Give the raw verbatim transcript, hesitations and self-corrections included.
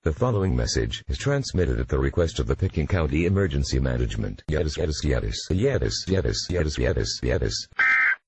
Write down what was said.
The following message is transmitted at the request of the Pickens County Emergency Management. Yetis, Yetis, Yetis, Yetis, Yetis, Yetis, Yetis, Yetis.